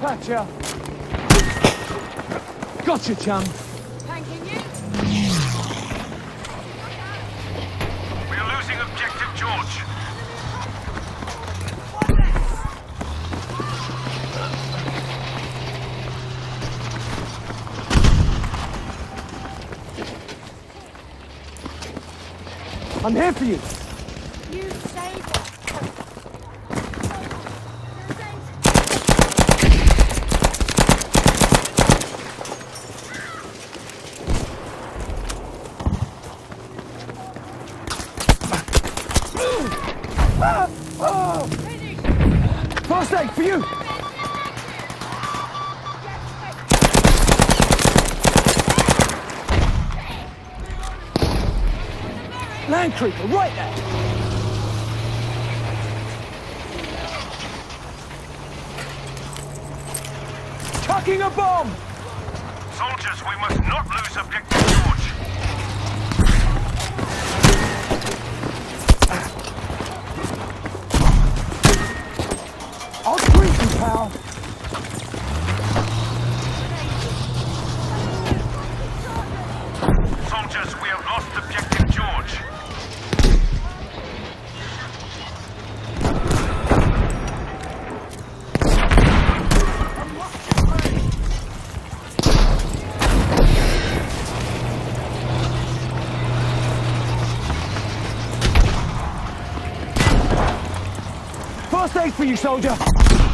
Gotcha. Gotcha, chum. Thanking you. We're losing objective George. I'm here for you. You saved us. First aid for you. Land creeper, right there. Chucking a bomb. Soldiers, we must not lose objective George. I'll greet you, pal. Soldiers, we have lost objective George. First aid for you, soldier.